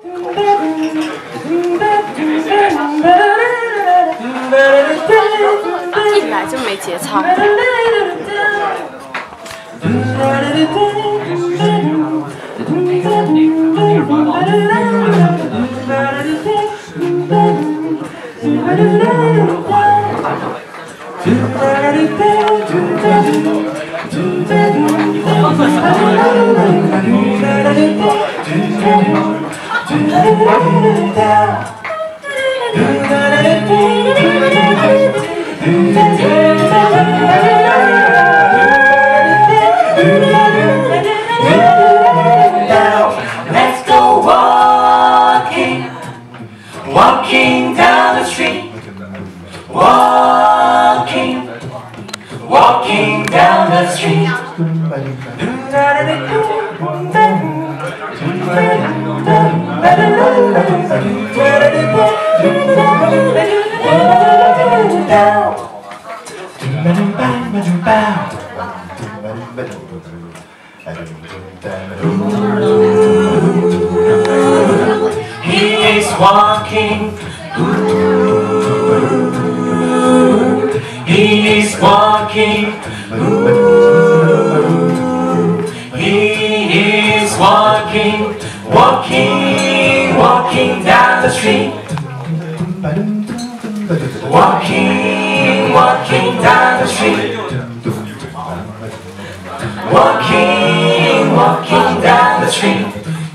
一来就没节操。 Let's go walking, walking down the street, walking, walking down the street. He is walking. He is walking. He is walking, walking, walking down the street. Walking, walking down the street. Walking, walking down the street.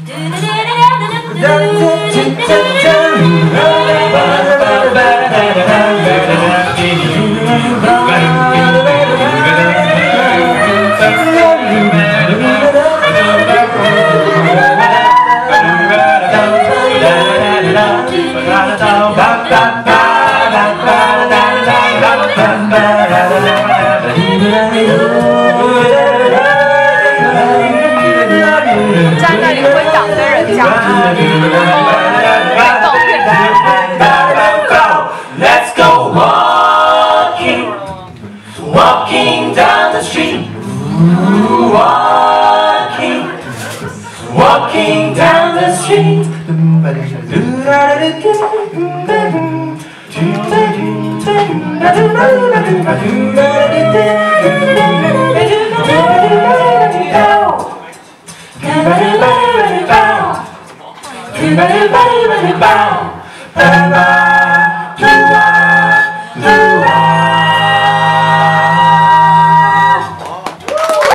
在那里会挡着人家。 Let's go walking, walking down the street. Walking, walking down the street. Bow.